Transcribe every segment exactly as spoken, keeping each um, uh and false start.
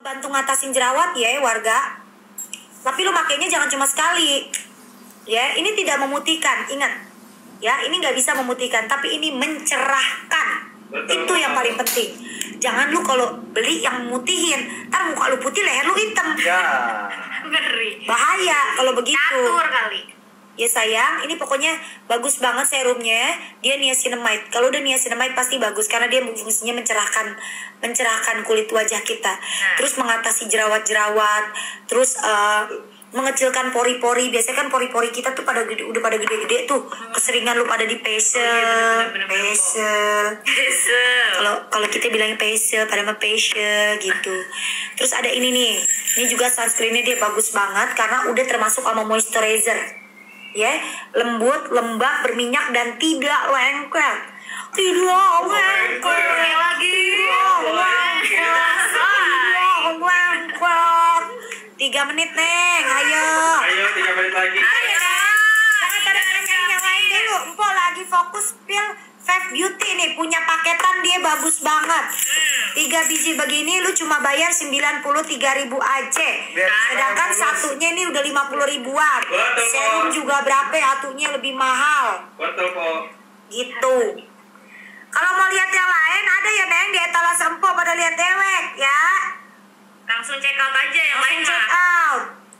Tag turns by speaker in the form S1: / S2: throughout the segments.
S1: Bantu ngatasin jerawat ya warga. Tapi lu makainya jangan cuma sekali. Ya, ini tidak memutihkan, ingat. Ya, ini nggak bisa memutihkan, tapi ini mencerahkan. Betul. Itu yang paling penting. Jangan lu kalau beli yang mutihin, ntar muka lu putih, leher lu hitam.
S2: Ya.
S3: Ngeri.
S1: Bahaya kalau begitu.
S3: Catur kali.
S1: Ya sayang, ini pokoknya bagus banget serumnya. Dia niacinamide. Kalau udah niacinamide pasti bagus karena dia fungsinya mencerahkan mencerahkan kulit wajah kita.
S3: Nah.
S1: Terus mengatasi jerawat-jerawat, terus uh, mengecilkan pori-pori. Biasanya kan pori-pori kita tuh pada gede, udah pada gede-gede tuh. Keseringan lu pada di facial, facial. Kalau kalau kita bilangnya facial, pada mah facial gitu. Terus ada ini nih. Ini juga sunscreennya dia bagus banget karena udah termasuk sama moisturizer. Ya, lembut, lembab, berminyak dan tidak lengket. Tidak lengket
S3: lagi.
S1: Tidak lengket. Tidak lengket. Tiga menit neng, ayo.
S2: Ayo tiga menit lagi.
S1: Ayo. Jangan pada nyanyi yang lain dulu. Empok lagi fokus pil Fave Beauty nih, punya paketan dia bagus banget. Tiga biji begini lu cuma bayar sembilan puluh tiga ribu aja. Sedangkan satunya ini udah lima puluh ribuan.
S2: Betul,
S1: Serum juga berapa ya, satunya lebih mahal.
S2: Betul kok.
S1: Gitu. Kalau mau lihat yang lain ada ya Neng di etalase Empok, pada lihat dewek ya.
S3: Langsung check out aja yang lain
S1: Langsung check
S3: mah.
S1: out.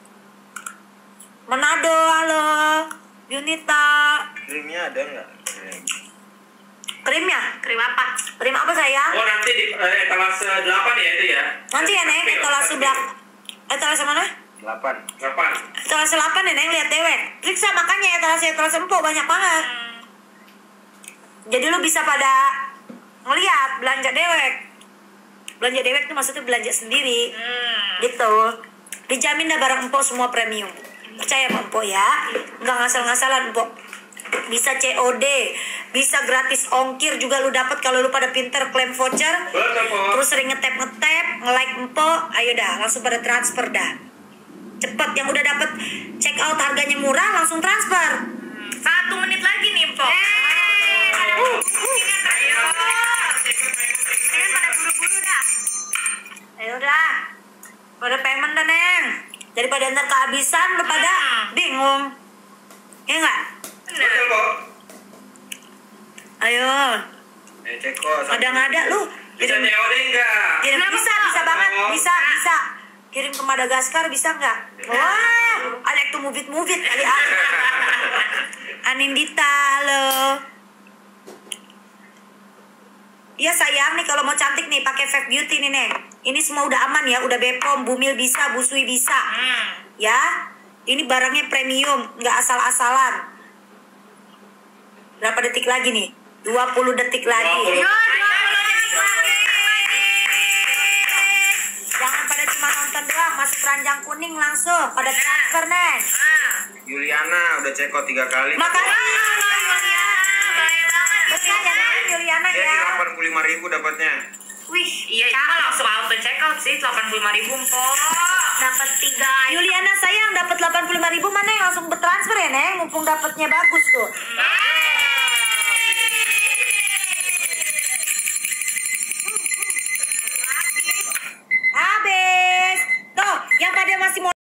S1: Manado, halo. Yunita.
S2: Krimnya ada nggak?
S1: Krimnya?
S3: Krim apa?
S1: Krim apa sayang?
S2: Oh nanti di eh, etalase delapan ya itu ya?
S1: Nanti ya Neng, etalase belakang. Etalase mana?
S2: delapan. delapan.
S1: Etalase delapan ya Neng, lihat dewek. Periksa makanya etalase etalase Empok banyak banget.
S3: Hmm.
S1: Jadi lu bisa pada ngeliat belanja dewek. Belanja dewek tuh maksudnya belanja sendiri.
S3: Hmm.
S1: Gitu. Dijamin dah barang Empok semua premium. Percaya sama Empok ya. Nggak ngasal-ngasalan Empok. Bisa C O D, bisa gratis ongkir juga lu dapat kalau lu pada pinter klaim voucher.
S2: Betul kok.
S1: Terus sering ngetap ngetap, nge-like Empok, ayo dah langsung pada transfer dah. Cepet, yang udah dapat check out harganya murah langsung transfer.
S3: Satu menit lagi nih, Pok.
S1: Eh, pada buru-buru.
S3: Ayo.
S1: Neng pada buru-buru dah. Ayo dah. Pada payment dah Neng. Daripada ntar kehabisan lu pada bingung. Ya enggak?
S2: Betul kok.
S1: Ayo.
S2: Eh cek kok.
S1: Ada nggak ada lu?
S2: Bisa C O D nggak?
S1: Kirim
S3: Kenapa,
S1: bisa,
S3: Pak?
S1: bisa banget,
S2: Oh.
S1: bisa, bisa. Kirim ke Madagaskar bisa nggak? Wah, Alek tuh mubit-mubit kali ah. Anindita, halo. Iya sayang nih kalau mau cantik nih pakai Fave Beauty nih Neng. Ini semua udah aman ya, udah Bepom, Bumil bisa, Busui bisa.
S3: Hmm.
S1: Ya, ini barangnya premium, nggak asal-asalan. Berapa detik lagi nih? dua puluh detik lagi.
S2: dua puluh.
S3: Yo, dua puluh detik lagi.
S1: Jangan pada cuma nonton doang, masuk keranjang kuning langsung pada transfer Neng.
S3: Ah.
S2: Yuliana udah cek kok tiga kali.
S1: Makasih.
S3: Yuliana, baik banget.
S1: Betul ya Neng, Yuliana
S2: Dia
S1: ya.
S2: delapan puluh lima ribu dapatnya.
S3: Wih, iya itu mah langsung auto check out sih, delapan puluh lima ribu, Pok.
S1: Dapat tiga. Yuliana sayang dapat delapan puluh lima ribu, mana yang langsung bertransfer ya Neng? Mumpung dapatnya bagus tuh.
S3: Nah,